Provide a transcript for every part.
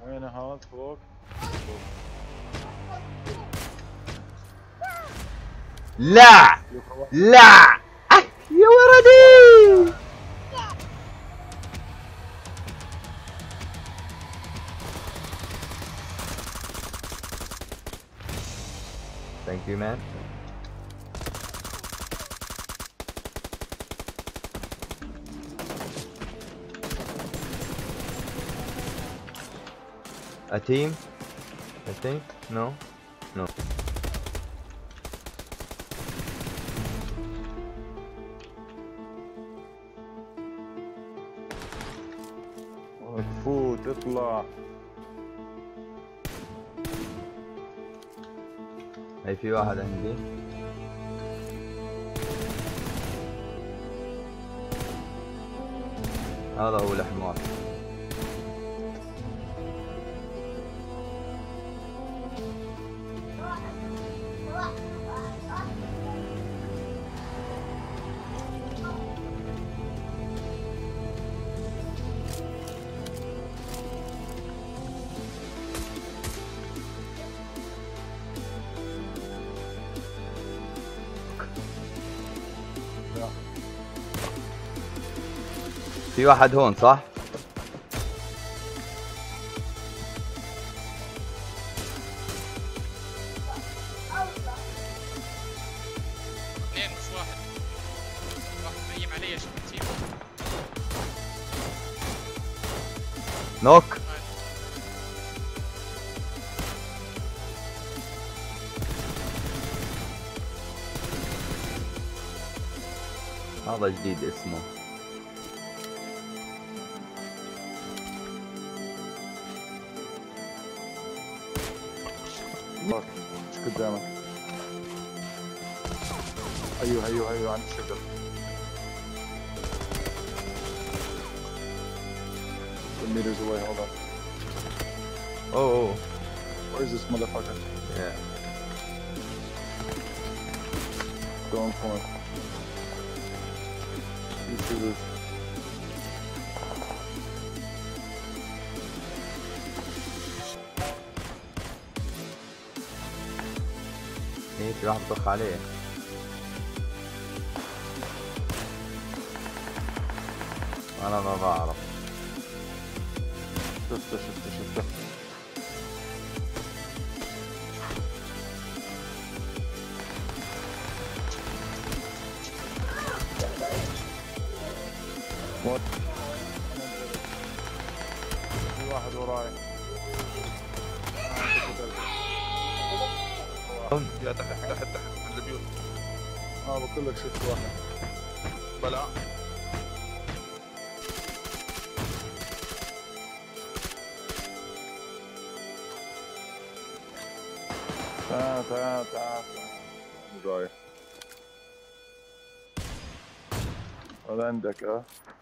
وين هذا فوق؟ لا لا يا ولدي. Thank you man. A team? I think? No? No. تفوت اطلع. هي في واحد عندي. هذا هو الحمار. في واحد هون صح؟ اثنين مش واحد. واحد مقيم علي يا شباب. نوك. هذا جديد اسمه. مش قدامك. ايوه عند الشجر. meters away, hold on. Oh. Where is this motherfucker? Yeah. Going for him. You see this? ايه في واحد بطخ عليه. انا ما بعرف. شفته. في واحد وراي. يا تحت من البيوت. بقول لك شفت واحد. بلا تعال رايح. هذا عندك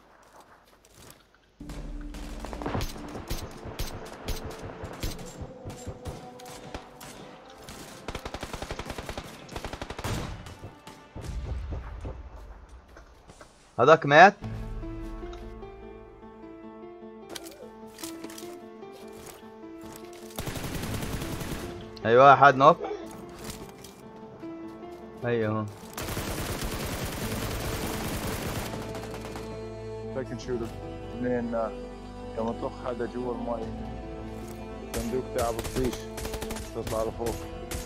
هذاك مات. اي واحد نوك. ايوه لكن شوف اثنين لما تطخ هذا جوا المي الصندوق تاعه بطيش تطلع لفوق.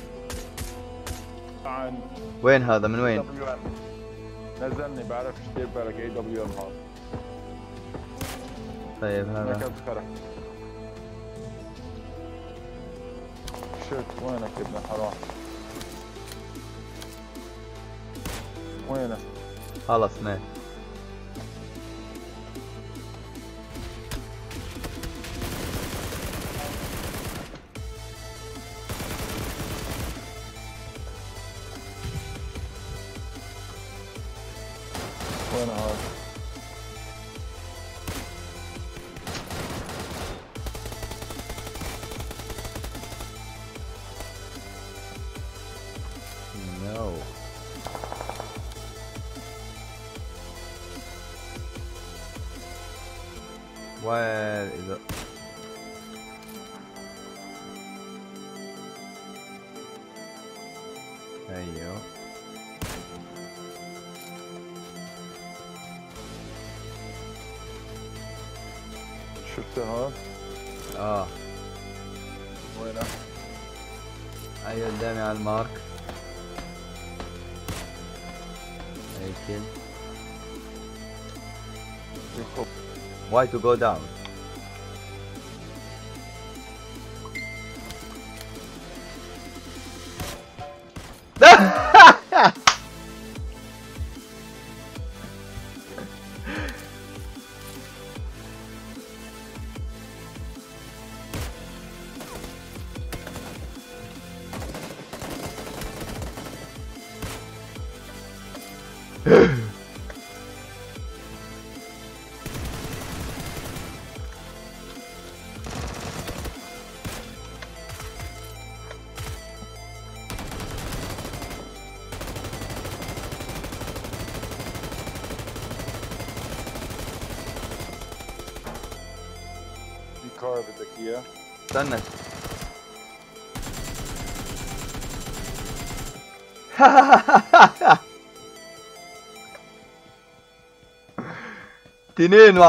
وين هذا من وين؟ نزلني بعرفش دير بالك اي دبليو ام هذا. طيب هذا كم خرع. شت وينك يا ابن حرام؟ وينك؟ خلص مات. وين هذا؟ نو وين اذا ايوه شفته هون؟ اه وينه؟ ايوه قدامي على المارك. هيك why to go down. في كار بدك اياه؟ استنى. تنين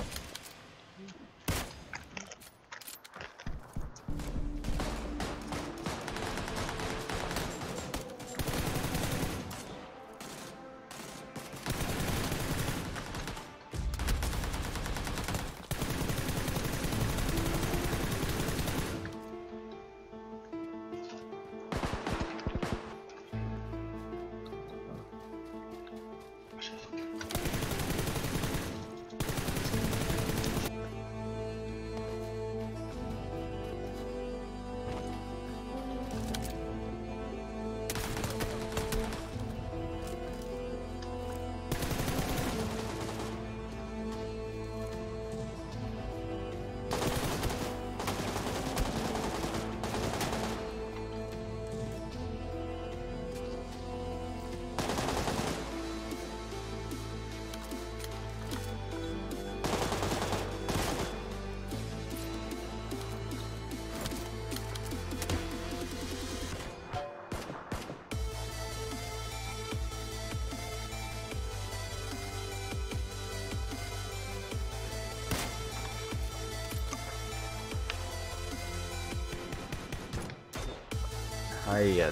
هيا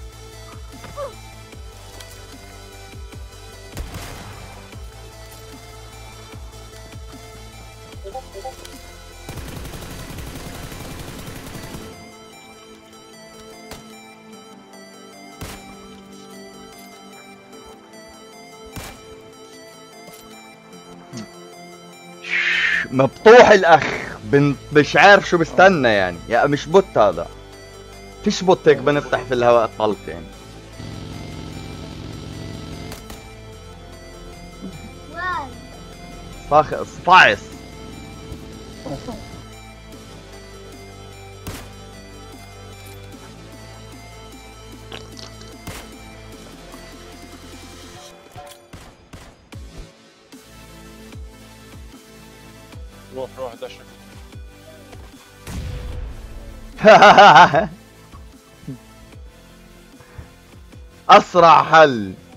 مبطوح الاخ مش عارف شو بستنى يعني. يا مش بوت هذا، فيش بوت هيك بنفتح في الهواء طلق يعني. صفاعس. روح دشك. اسرع حل.